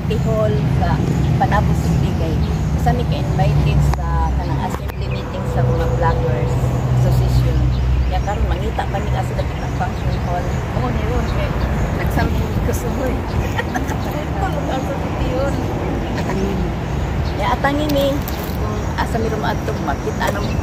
City Hall sa Panabo City kay isa mi ka-invited sa kanang assembly meeting sa mga vloggers association. Kaya karon mangita pa ni kasi dapat ang function hall. Oo ni ron kay nagsampung ko sa hoy. Ang sa City Hall. Atangin. Ya atangin ni kung asa mi rumadto makita namo ko.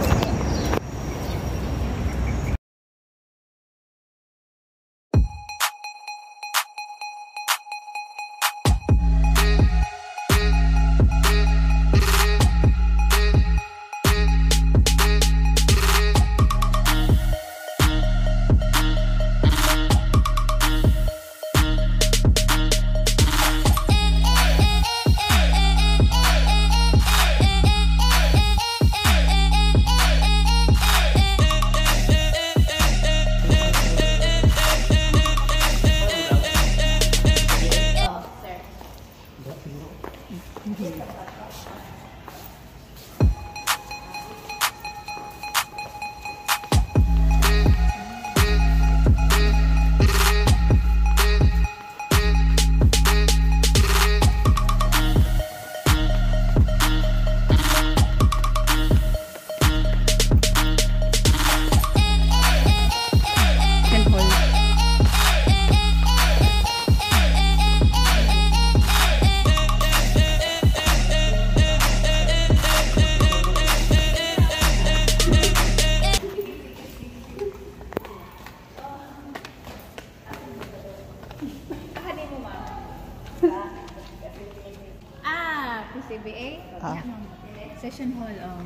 PCBA? Session hall, oh.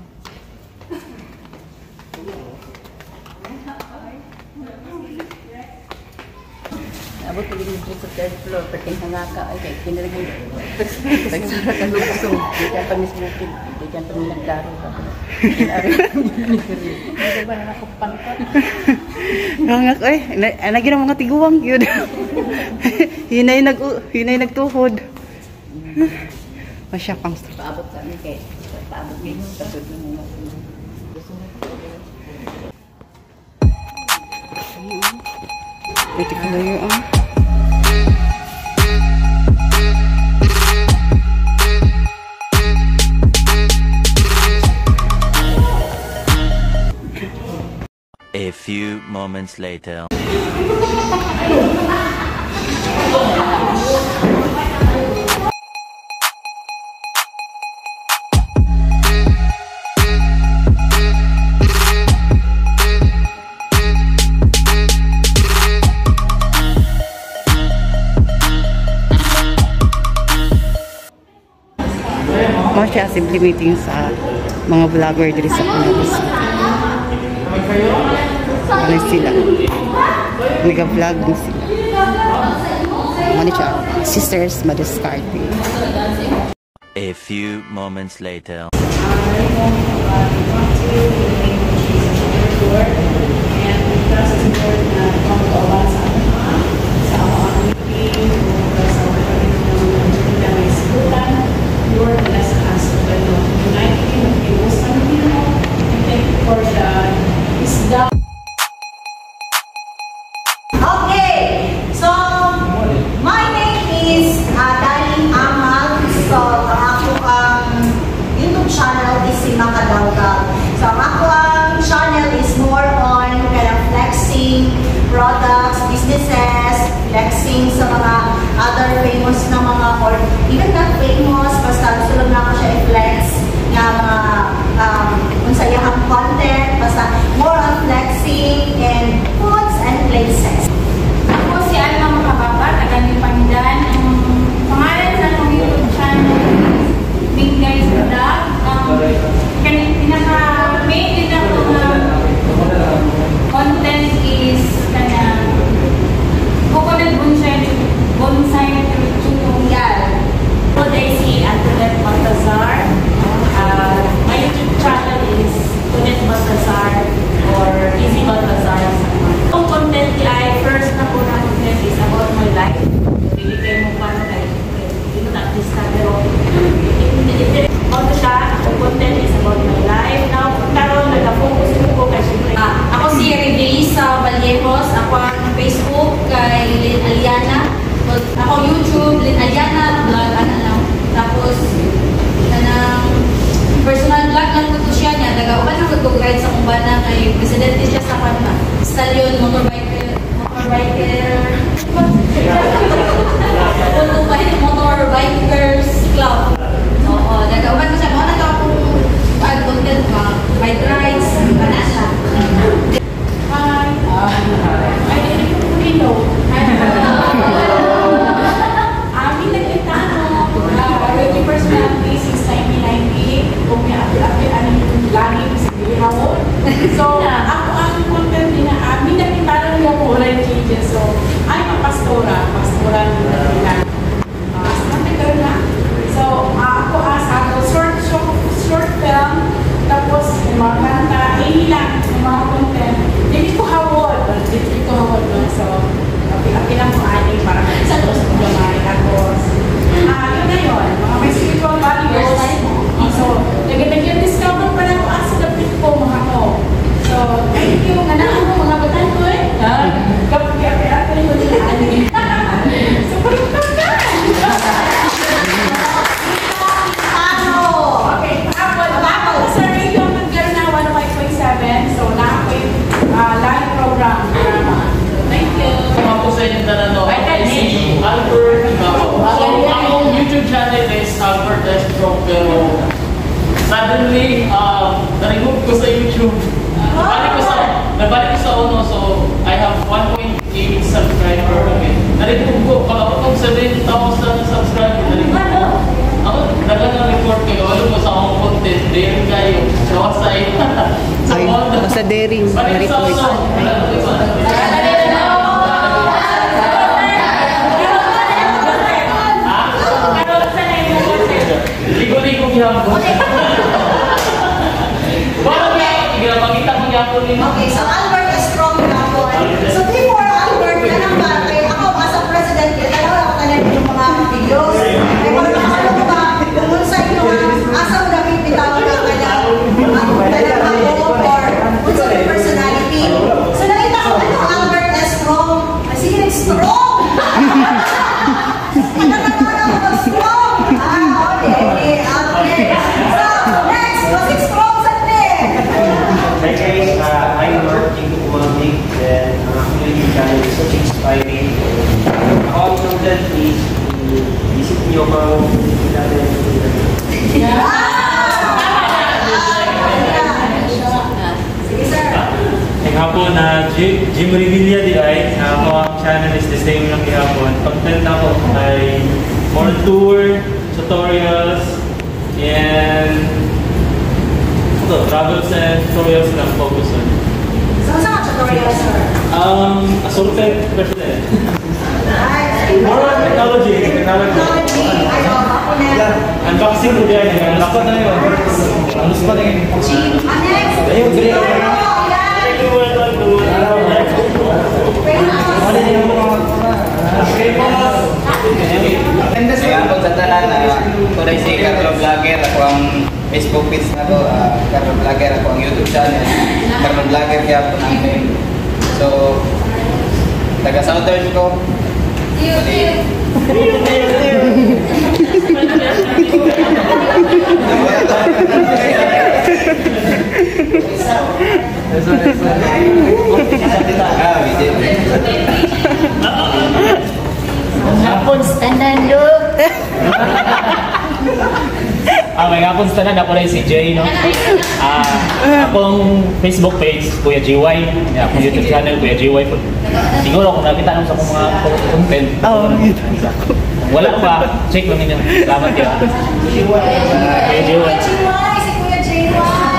Abot ko din sa third floor, perting hangaka ay kay kinalagay. Nagsara ka lugsong, di ka pa mismokin, di ka pa nagdaro ka. Hindi ba na nakapangkat? Hangak ay, lagi ng mga tiguwang yun. Hinay nagtuhod. Masya pang paabot kami kay paabot kay sa sud ng mga Pwede ko na yun. A few moments later. Mga siya assembly meeting sa mga vlogger dito sa Panabo City. Ano sila? Nag-vlog din sila. Ano siya? Sisters Madiscarte. A few moments later. Okay, so my name is Daling Amal. So ang YouTube channel is si Makadawgal. So ang channel is more on kind of flexing products, businesses, flexing sa mga other famous na mga or even not famous, basta gusto lang na ako siya i-flex na mga unsayahang content, basta more on flexing and foods and places. Ako si Alma Makababa, taga-Pandan. Ang pangalan sa akong YouTube channel is Mingay's Vlog. Pinaka-main din ako content is coconut bonsai tutorial. So they see Antoinette Baltazar. My YouTube channel is Antoinette Baltazar or Easy Baltazar. stroke pero suddenly, na-remove ko sa YouTube. Nabalik ko sa uno, so I have 1.8 subscriber kami. Na-remove ko, pagkakotong 7,000 subscriber, na-remove ko. Ako, nag-report kayo, alam mo sa akong content, daring kayo, kawasay. Ay, sa daring. Balik sa uno, ligo-ligo gihapon. Ginapakita mo gihapon nimo. Okay, so Albert is strong gihapon. So before Albert, kanang ba, kay ako as a president, kaya ako tanan yung mga videos. Kaya wala ano ko ba, kung sa inyo, asa mo dapat bitawan na kanang ako or kung sa yung personality. So nakita ko, ano Albert is strong? Sige, strong! I'm working one week then community channel is inspiring. All content is visit nyo mga natin. Sige sir. Hapon na Jim Revilla di ay ako ang channel is the same lang gihapon. Content ako ay more tour, tutorials, and travels and tutorials lang focus on. So saan ka tutorial sir? Assorted president. Nice. More on technology. Technology. Ayun, ako na. Unboxing ko dyan. Lakot na yun. Ano sa pa rin? Next. Ayun, great. Kaya ako sa tanan na tunay si Carlo Vlogger, ako ang Facebook page na ko, Carlo Vlogger, ako ang YouTube channel, Carlo Vlogger kaya po ng name. So, taga-Southern ko. Hapon standan do. May hapon sa tanan, ako rin si Jay, no? Akong Facebook page, Kuya GY. Akong YouTube channel, Kuya GY. Siguro kung nakita naman sa akong mga content. Wala pa, check lang ninyo. Salamat yun. Kuya GY. Si Kuya JY.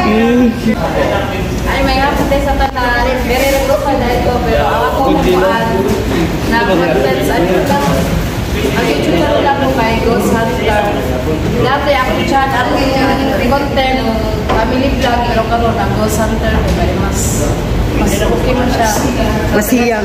Ay, may hapon tayo sa tanan. Very local na ito. Pero ako na content sa ang YouTube channel lang mo kay Ghost Hunter. Dati ako channel, ang content, family vlog, pero karoon ang Ghost Hunter ko kaya mas okay mo siya. Masiyang.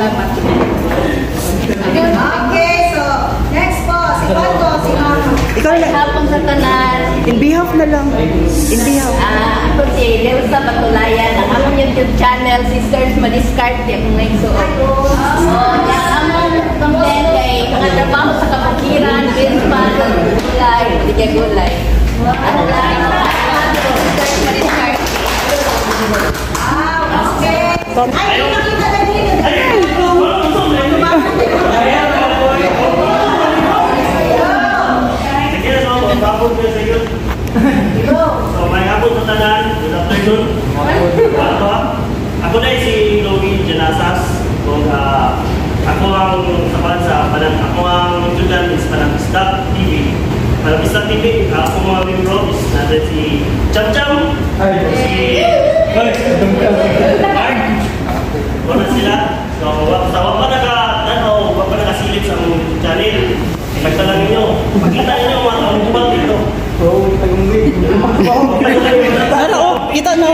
Okay, so next po, si Pato, si Mama. Ikaw Ay, lang. hapon sa tanan. In behalf na lang. In behalf. Ako si Leusa Batulayan. Ang among YouTube channel, Sisters Madiskarte, akong nagsuot. Yung among content kay trabaho sa kapakiran, baseball, gulay, hindi gulay. Ano lang, Sisters Madiskarte. Okay. Ay, nakita na dito. So, may hapon sa tanan. Good afternoon. Ako na si Louie Janasas. Ako ang sa ako ang tudan is Panapista TV. Panapista TV, ako mga membro is natin si Cham Cham. Si Mark. Wala sila. So, wag pa nakasilip sa channel. Ipagta lang ninyo. Makita ninyo mga kamubal dito. Kita na.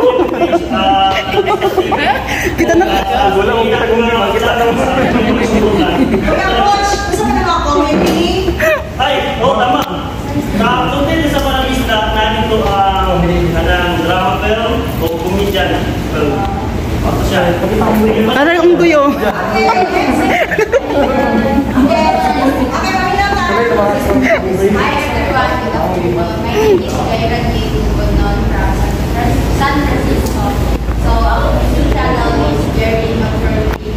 Kita na. Wala akong kita na. Kaya coach, gusto mo na mga comedy? Ay, tama. Content sa Panapista, nandito ang drama film o comedian. Ako siya. Aray, ang guyo. Okay, next. Okay, kami lang ha. Hi everyone, good afternoon. My name is Kyra King Bonon from San Francisco. So, our YouTube channel is Jerry McCurdy.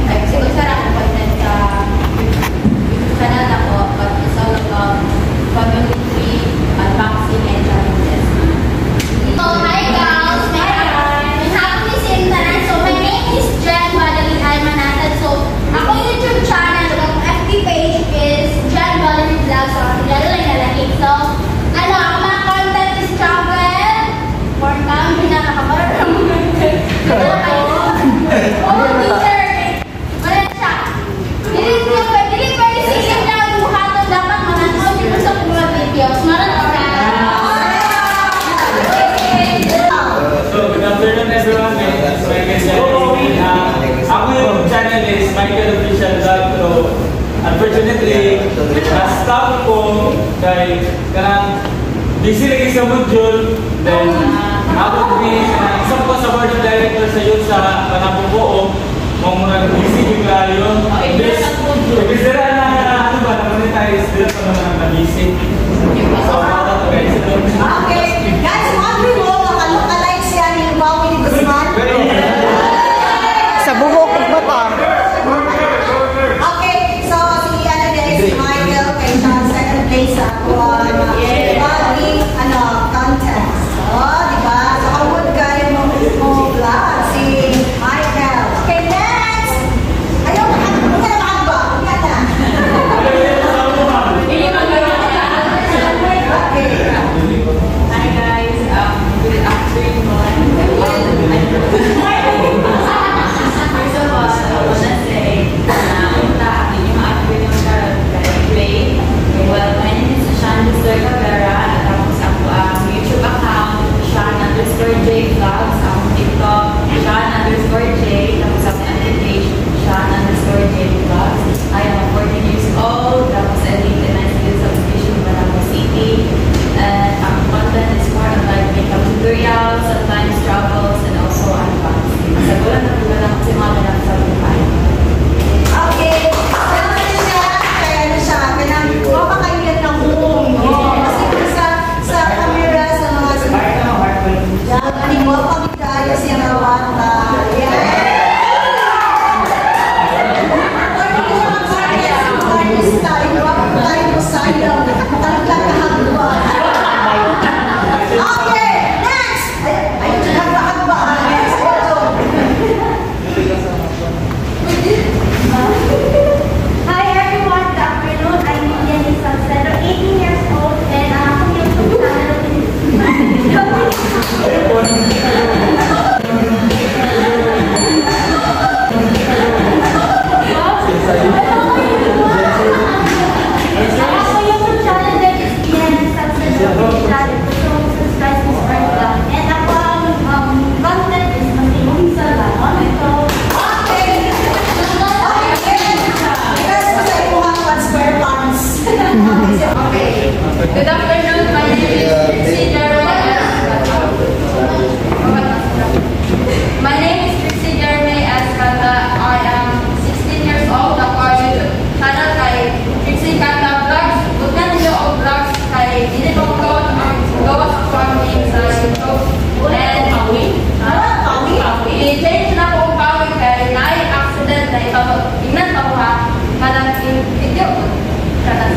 Siguro sarap content sa YouTube channel ako, but it's all about family Staff ko kay kanang busy lagi sa module, then ako ni isa ko sa board of director sa youth sa Panabubuo, mo muna busy yung kayo. Ibig na ano ba na monetize dito pa naman na busy. So guys. Okay, guys, mga mo nakalook-alike siya ni Bawi ni Guzman. Sa buhok ug mata. Okay, so si ano guys, si Michael kay sa second place sa bagging contest. Oh, di ba? So award kayo mo vlog si Michael. Okay, next. Ayaw na ba? Yan na. Hi guys, good afternoon. First of all, I want to say, yung afternoon karon kay Play. Well, my name is Sean Cabrera. Tapos ako ang YouTube account, Sean_J Vlogs. Ang TikTok, Sean_J. Tapos ako ang page, Sean_J Vlogs. I am 14 years old. Tapos I live in a subdivision, Manamo City. And our content is more of like makeup tutorials, sometimes travels, and also unboxing. Sa bulan na bulan ako si Mama lang sa buhay. Okay, salamat din siya. Kaya ano siya, kanang mapakailan ng buong. Kasi sa camera, sa mga yan, ani mo, pagkaya siya na bata. Yan. Artista, iba tayo mo sa ilaw. Talagang kahagwa. Okay, next! Ay, nagpakagwa. Next, ito. Hi everyone, good afternoon. I'm Lilian Salcedo, 18 years old, and ako yung channel Good afternoon, my name is Trixie Jeremy. My name is Trixie Jeremy Escada. I am 16 years old. Ako ang YouTube channel kay Trixie Kanda Vlogs. Bukyan niyo ang vlogs kay hindi ko gawa sa family sa YouTube. And i-change na po ang pawin kay na-accident na ito. Tingnan pa po ha. Kadang video ko. Kadang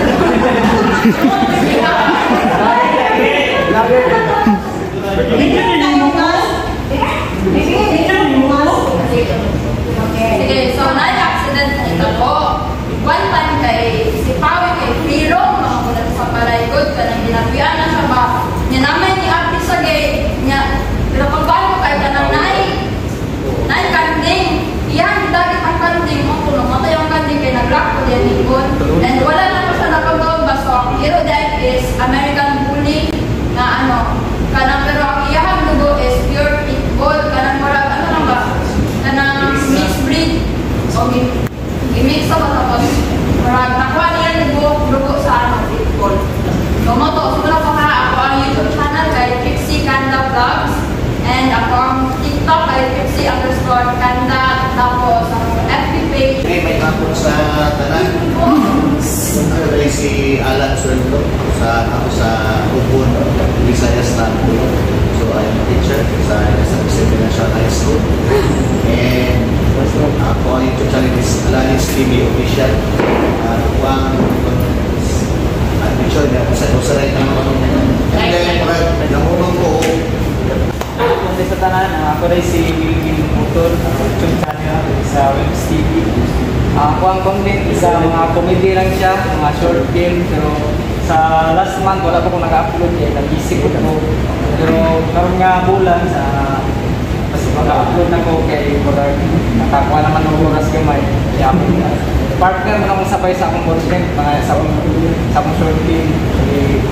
sige, so na-accident na ito po. One time kay si Pawi kay Piro, makakulat sa Paraygod, kanang ginabian na siya ba. Niya naman ni Abdi sa gay, niya, pero pagbahan ko kay kanang kanding. Iyan, dagit ang kanding mo, kung namatay ang kanding kay nag-lock ko diyan ikon. And wala na po siya nakagawa ba, so ang hero dahil is American Bully, na kanang pero ang iyahang dugo is pure pitbull, kanang marag, lang ba? Kanang mixed breed. So, i-mix na ba tapos? Marag, nakuha niya dugo sa pitbull. So, siguro po ha, ako ang YouTube channel kay Trixie Kanda Vlogs. And ako ang TikTok kay Trixie_Kanda. Tapos, ang FB page. Okay, may hapon sa tanan. Ako rin si Alan Sueldo. Ako sa Ubon, Visayas Tanto. So, I'm a teacher sa Pacific National High School. And ako ang YouTube channel is Alanis TV Official. Ako ang picture niya. Sa right na ako. And then, namunong ko Sa tanan, ako rin si Wilkin Motor, YouTube channel sa Webs TV. Ako ang content isa mga comedy lang siya, mga short film, pero sa last month wala pa ko nag-upload eh, nag-isip ko ako. Pero karon nga bulan sa kasi mag-upload na ko kay Polar, nakakuha naman ng oras gamay. Kaya ako partner mo naman sabay sa akong content, mga sa akong short film.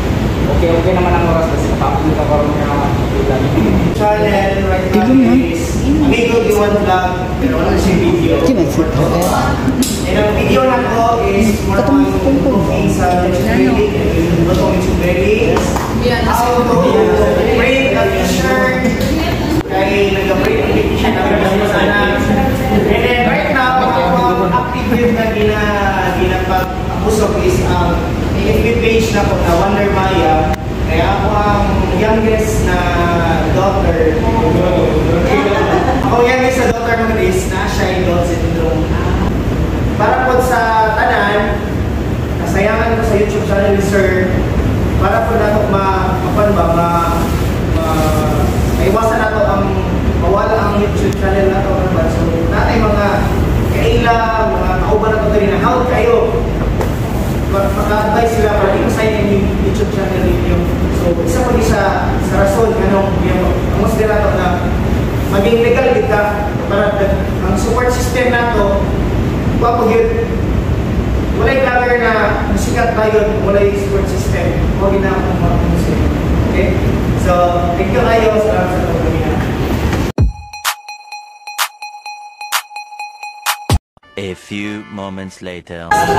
okay naman ang oras kasi nakapagod ka karoon na ilan. Channel right now is Amigo D1 Vlog, pero wala siya video. And ang video na ko is more on cooking sa YouTube and YouTube belly. How to break a t-shirt. Kaya nag-break ang t-shirt na sana. And then right now, ang active na ginapag-usok is ang FB page na po na Wonder Maya. Kaya ako ang youngest na daughter. Ako youngest na daughter mo is na shy Down syndrome. Para po sa tanan, nasayangan ko sa YouTube channel ni Sir. Para po nato maiwasan nato ang mawala ang YouTube channel nato. So, natay mga kaila, mga kauban nato rin na how kayo maka-advise sila para di masaya yung YouTube channel ninyo. So, isa po sa rason ang mas nato na maging legal kita para ang support system nato wapag yun. Wala'y vlogger na musikat tayo, wala'y support system. Huwag na akong mga musik. Okay? So, thank you kayo sa pagkakita. A few moments later. Gusto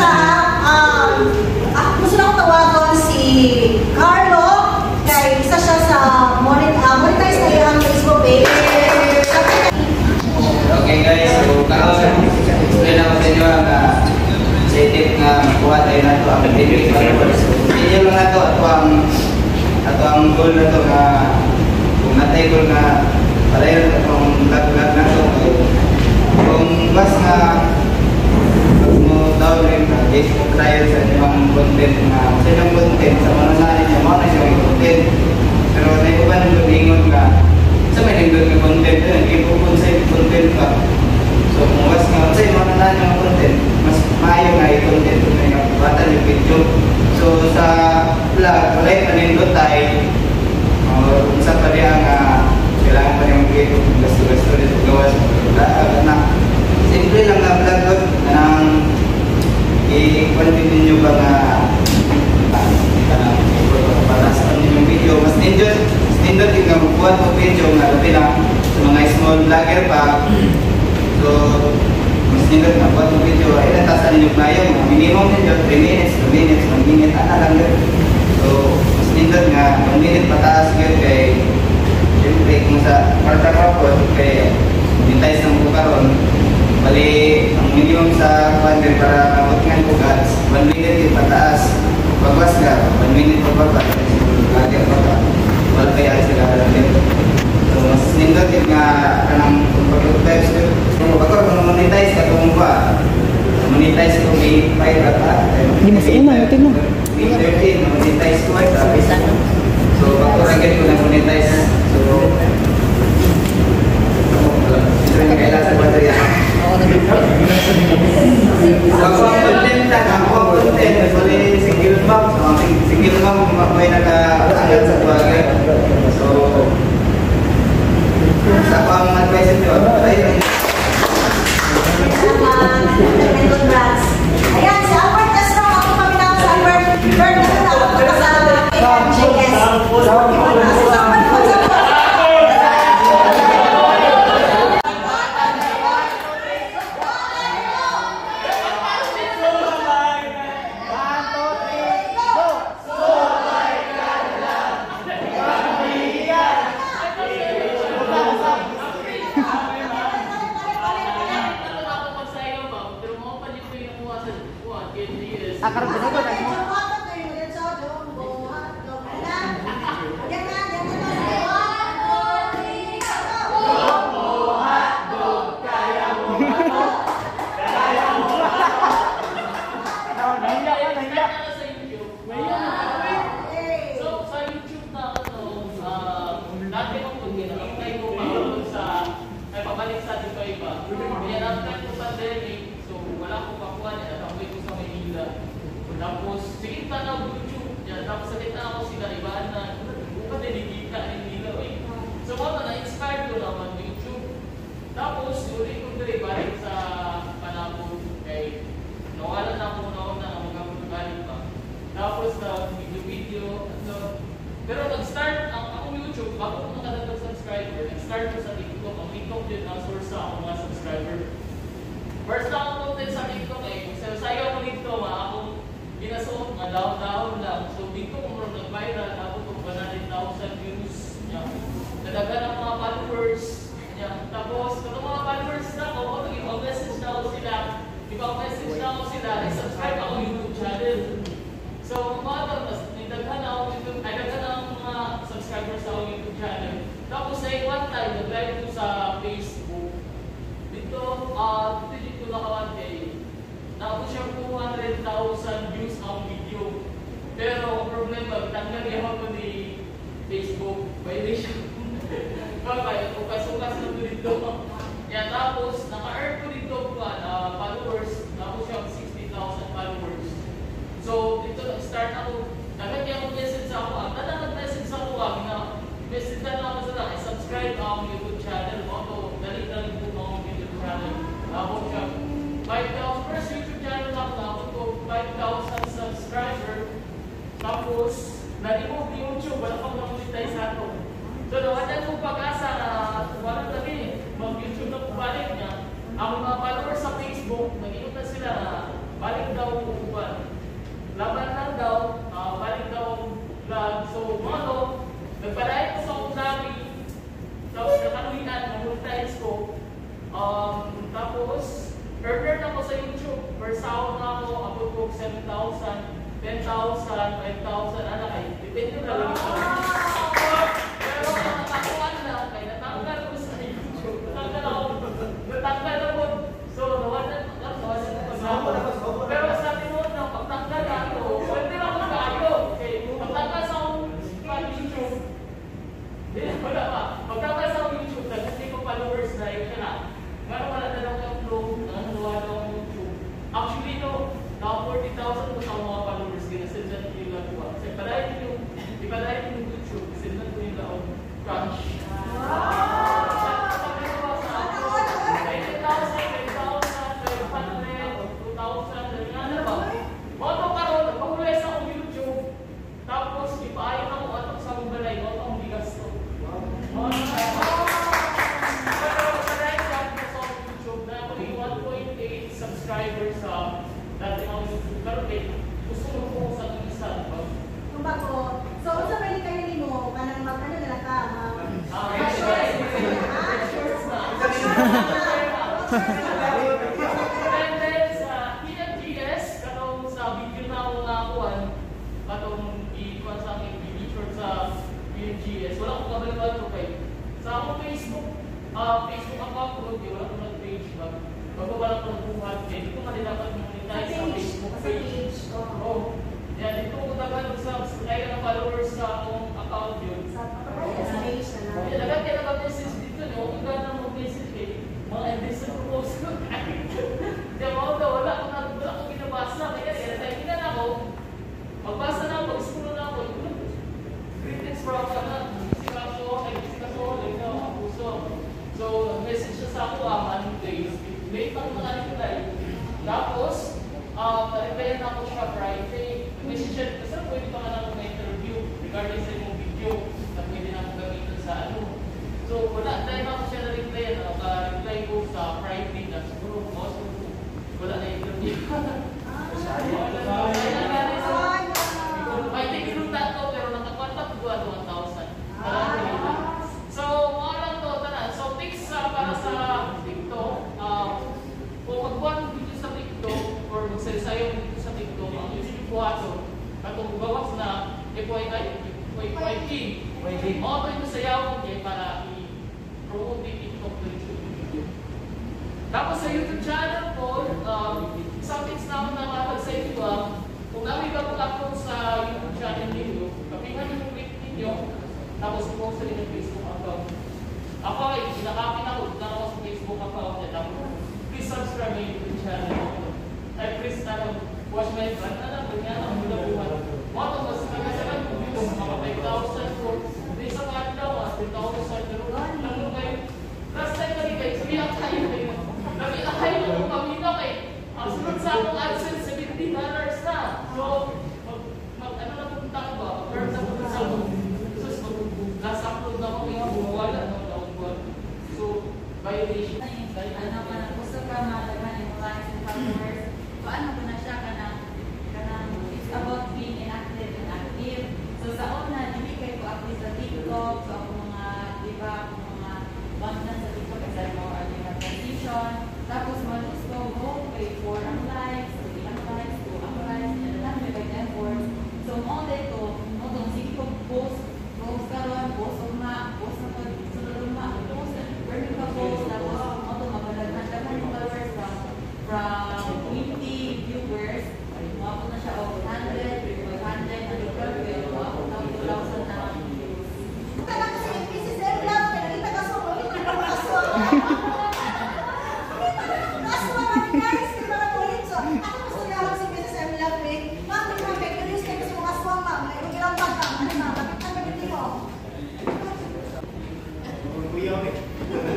na akong tawagan si Carlo. Kaya isa siya sa monetize na yung Facebook page. Okay guys, so explain ako sa inyo ang setting na makuha tayo na ito ang video lang na ito ato ang goal na ito na kung natay goal na palayo na itong vlog na ito kung mas na mag-down rin na Facebook trial sa inyong content na sa inyong content sa mga nanin niya mga na siyang content pero na iba nang lumingon ka sa may nindot na content yun hindi po kung sa content ka so kung mas nga sa mga nanin yung content mas maayo nga yung content na yung bata yung video so sa vlog walay panindot tayo kung sa pa rin kailangan pa yung video gasto-gasto dito gawas na simple lang na vlog na i-continue nyo ba na para sa yung video mas nindot din nga magbuhat mo video nga dati lang sa mga small vlogger pa so mas nindot nga buhat mo video ay natasan ninyo kayo mga minimum ninyo 3 minutes, 2 minutes, 1 minute lang yun so mas nindot nga 1 minute pataas yun kay siyempre kung sa karta kapot kay mintays ng bukaron bali ang minimum sa funder para kabutingan ko guys 1 minute yung pataas pagwas ka 1 minute pagbaba lagi ang baba wala kaya sila lang dito so mas nindot yun nga kanang pag-advise ko bakor kung monetize ka kung ba monetize ko may 5 rata Hindi mas una, natin mo. may 13 monetize ko ay so bakor agad ko na monetize so ito yung kailangan sa baterya ako ang content lang ako ang content bali single mom may naka-agad sa bagay so sa pang advice nyo ayan, si Albert Castro, ako kami na sa Albert Bird na ako sa JS. Tapos, sige tanaw YouTube. Yan, tapos sakit na ako sila, ibaan na, buka delikita rin nila. So, mga na-inspire ko na mag-YouTube. Tapos, ulit ko rin balik sa panapon kay nawalan na ako noon na magkakulugaling pa. Tapos, na video-video, TikTok yun ang source sa akong mga subscriber. First na akong content sa TikTok sayo ko dito, akong ginasuot, nga dahon-dahon lang. So dito kung nag-viral, ako itong 100,000 views. Nadagan ang mga followers. Tapos, kung mga followers na ako, i-message na ako sila. I-message na ako sila, i-subscribe ako YouTube channel. So, mga nagdaghan ako YouTube, ay nagdaghan ang mga subscribers sa akong YouTube channel. Tapos, sa one time, nag-live ko sa Facebook. Dito nakawan naabot siya 200,000 views ang video. Pero, ang problema, tanggal ako ni Facebook violation. Kaya, sukas-sukas na dito. Yan, tapos, naka-earn ko dito followers. Tapos siya 60,000 followers. So, dito start ako. Nagkakaya ako message sa ako. Nag-message sa ako. Message na ako sila. I-subscribe ang YouTube channel mo. So, dali-dali po ang YouTube channel. Tapos siya 5,000. First YouTube channel ako. Tapos ko 5,000 subscriber. Tapos, na-remove ni YouTube. Wala pang monetize sa ako. So, nawalan kong pag-asa na walang lagi. Mag-YouTube na balik niya. Ang mga followers sa Facebook, nag-iot na sila na balik daw kukuban. Laban lang daw, balik daw vlog. So, nagpalayan ko sa akong dami. Tapos, nakaluhinan, na-monetize ko. Tapos, earner na ko sa YouTube. Per sahod na ako, abot ko 7,000, 10,000, 5,000, depende na lang sa pero natakuan lang, kaya natanggal ko sa YouTube. Natanggal ako. So, nawalan ko pag-ako. Pero sabi mo, pagtanggal ako, pwede lang ako kayo. Pagtanggal sa YouTube, wala pa. Pagtanggal sa YouTube, hindi ko followers na yun siya na. Ngayon wala na lang yung vlog, nanawa na akong YouTube. Actually, naka 40,000 ko sa mga followers, ginasendan ko yung nagawa. Kasi ipadayin yung YouTube, ginasendan ko yung laon. Crunch. Sabi ko sa ako, 20,000, 10,000, 500, 2,000, ganyan na ba? Moto karon, nagpahulay sa akong YouTube. Tapos, ipaayon ako atong sa akong balay, moto akong bigas to. Subscribers sa dati ang YouTube. Pero gusto mo po sa isa. Kung bago, so sa pwede kayo mo, kanang magkano na lang ka? Shorts na. And then sa PNGS, katong sa video na ako nakakuhan, katong i-kuhan sa akin, i-feature sa PNGS, wala akong kabalikan ko kayo. Sa akong Facebook account ko, wala akong nag-page ba? Pagbabalak ko ng buhat, hindi ko dapat monetize sa Facebook page. Yan, dito ko dapat sa kaya ng followers sa akong account yun. Yan, agad kaya nag-message dito nyo, kung gano'n mag-message kayo, mga indecent proposal kahit. Diyan mo daw, wala akong binabasa. Kaya nag-typingan ako, magbasa na ako, mag-school na ako. Greetings from So, message siya sa ako, anong days. May pang reply. Tapos, na-replyan ako siya Friday. Message siya, kasi pwede pa nga na akong interview regarding sa yung video na pwede na akong gamitin sa ano. So, wala. Dahil ako siya na-replyan, reply ko sa Friday na siguro wala na interview. May tigilutan ko, pero nakakontak ko 1,000. So, mga lang to, tanan. So, tips para sa TikTok. Kung magbuhat video sa TikTok or magsalisayaw video sa TikTok, ang usually buhato, katong bawas na FYP. Mga ito yung sayaw para i-promote yung TikTok na video. Tapos sa YouTube channel po, isang tips na ako nakatag sa inyo, kung namin ka mag-upload sa YouTube channel ninyo, kapingan yung link ninyo, tapos i-post rin yung Facebook account. Ako ay kinakapin ako sa Facebook account niya. Tapos, please subscribe my YouTube channel. Ay, please watch my brand. Ganyan ang mula buwan. Mga mas nagasalan kung views, mga 5,000 for hindi sa kanila, 10,000. Pero lang kayo. Last time kami kayo, sabihan kayo kayo. Sabihan kayo kung pamina kayo. Ang sunod sa akong AdSense, $70 na. So, ano na punta ko ba? First na punta sa last upload na ako, may wala na. So,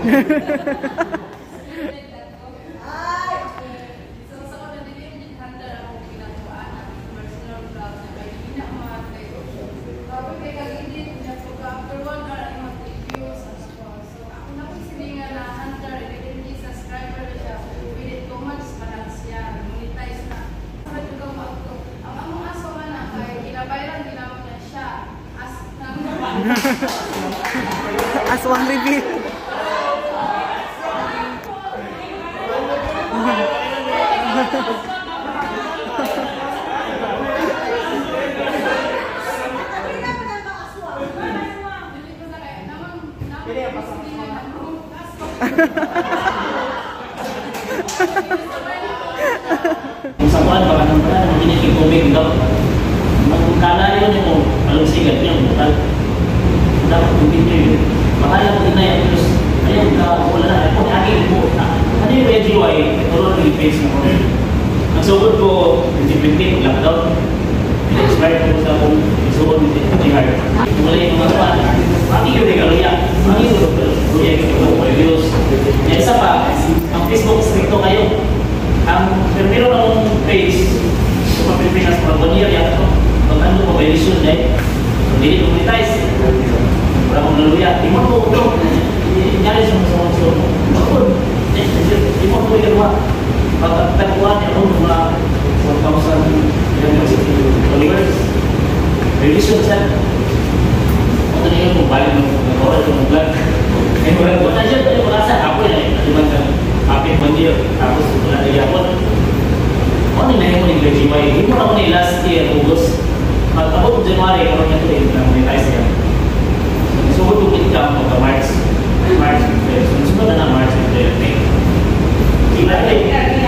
Aswang reveal. Sa kuwan, baka nang pala, hindi tubig daw. Magkala yun yung alam sigat niya, butal. Dapat tubig niya yun. Bahala ko din na yan, terus ayun, wala na. Ako, aking po, ano yung RedUI? Ito lang yung face na ko. Nagsugod ko, 2020, lockdown. Expired ko sa akong nagsugod, 2020 hard. Wala yung mga kuwan. Maki yun yung kaluya. Maki yun yung kaluya. Reviews. Isa pa, ang Facebook stricto kayo. Ang pero ng page sa Pilipinas para 1 year yan ito. Pag ano po violation dahil hindi ito monetize. Wala kong naluya. Di mo po ito. Nyari sa mga so. Bakit? Di mo po ito. Pag tagpuan niya mga 1,000 followers. Violation sa ito na yung balik ng oras ng vlog. Eh wala ko na siya. Wala sa ako yan. Diba ka? Kapit 1 year, tapos wala na yapon. Ano na yung mga GY? Hindi mo ako na last year, August. Pag-abot January, ako na ito yung monetize yan. So, kung income mo ka March, sunod na na March, May. Sila rin.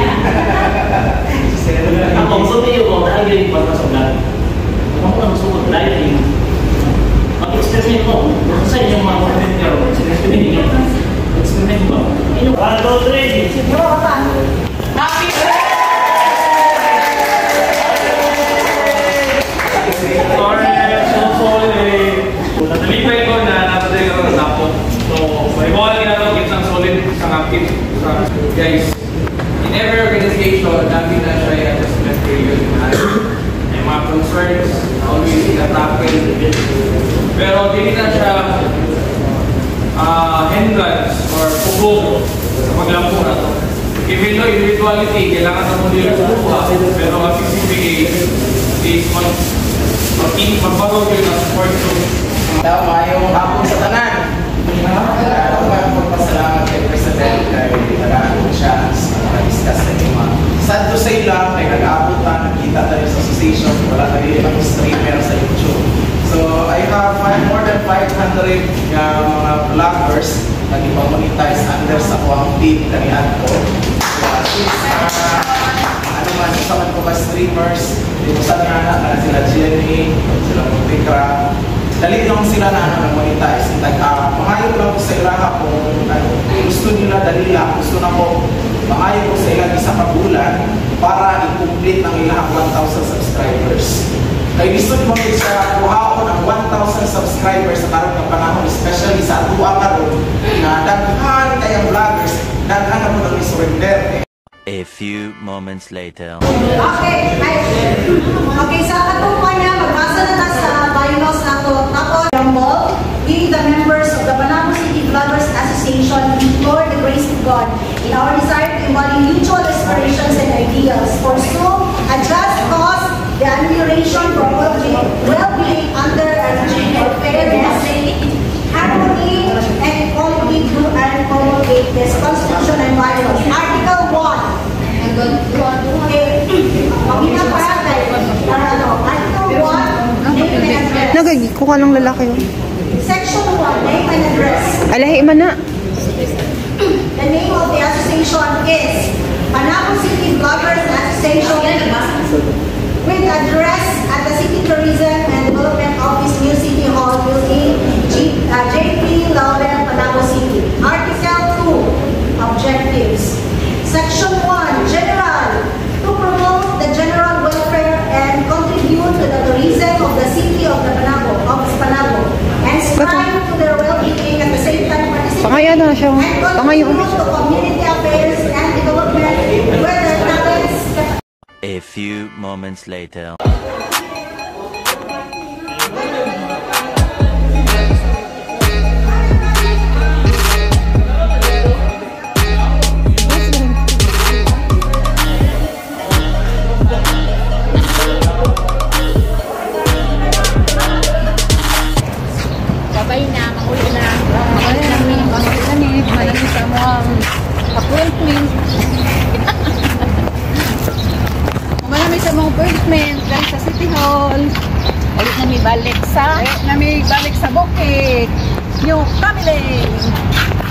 Ang konsult niyo ko, na-agree pa sa vlog. Kung ako sumot live yung mag-express niyo ko, kung sa inyong mga content niyo, experiment ba? 1, 2, 3. Happy Natalipay ko na natatay ko ng tapo. So, mariwala ginagawa isang solid, isang active. Guys, in every organization, namin na siya yung adjustment period. May mga concerns, always ina-tackle. Pero hindi na siya hindrance or pugong sa paglampo na to. Even though individuality, kailangan na muli yung buha, pero ang PCPA is magbago yun ang support to. Mayong hapon sa tanan. Ako nga magpasalamat kay President kay nag-aabot siya sa discuss na yung mga sad to say lang, kay nag-aabot na, nakita tayo sa association, wala na rin ang streamer sa YouTube. So, I have more than 500 mga vloggers na ipamonetize under sa kuwang team kanihan ko. So, at least, ano man, isa man ko ba streamers, dito sa nga sila Jenny, sila Montekra, dali lang sila na monetize. Pangayon lang ko sa ilaha kung gusto nila dali lang, gusto na ko pangayon ko sa ilang isa kabulan para i-complete ng ilang 1,000 subscribers. Kaya gusto nyo sa kuhaon ng 1,000 subscribers sa karong ng panahon, especially sa atua karon na daghan kayang vloggers, daghan na mo nang isurrender. A few moments later. Okay, sa katupan niya, magbasa na ta sa bylaws na to. Tapos, we, the members of the Panabo City Vloggers Association, implore the grace of God in our desire to embody mutual aspirations and ideals, pursue a just cause, the admiration for well-being under a regime of fairness, harmony, and equality to and promulgate this Constitution and bylaws. Article 1. Nagagi ko ka ng lalaki yun. Section 1, name and address. Alahi man na. The name of the association is Panabo City Vloggers Association with address at the City Tourism and Development Office, New City Hall Building, JP Laurel, Panabo City. Article 2, objectives. Section 1, general, to promote the general welfare and contribute to the tourism of the city of the Panabo, and strive to their well-being at the same time participate Pangayan na siya. Pangayon. to community affairs and development where their talents A few moments later. Babay na, mahuli na. Malamig sa mga appointment. Malamig sa mga appointment. Dahil sa City Hall. Ulit na may balik sa... Bukit. New family.